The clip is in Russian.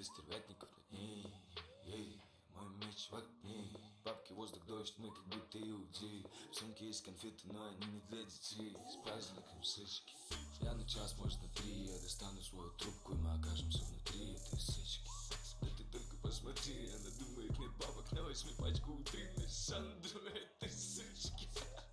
для стервятников на ней. Мой меч в огне. Бабки, воздух, дождь, мы как будто иудеи. В сумке есть конфеты, но они не для детей. С праздником сычки. Я на час, может на 3. Я достану свою трубку, и мы окажемся внутри этой сычки. Да ты только посмотри, она думает, нет бабок, на 8 пачку утренней Сандру этой сычки.